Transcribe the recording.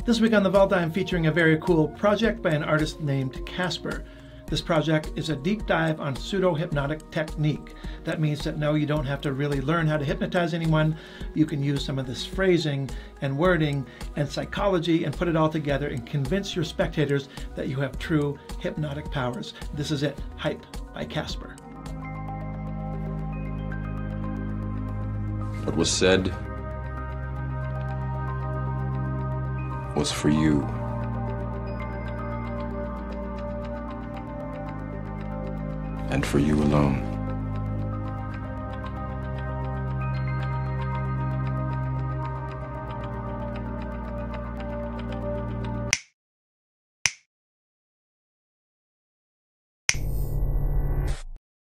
This week on The Vault, I'm featuring a very cool project by an artist named Casper. This project is a deep dive on pseudo-hypnotic technique. That means that no, you don't have to really learn how to hypnotize anyone. You can use some of this phrasing and wording and psychology and put it all together and convince your spectators that you have true hypnotic powers. This is it, Hype by Casper. What was said was for you. And for you alone.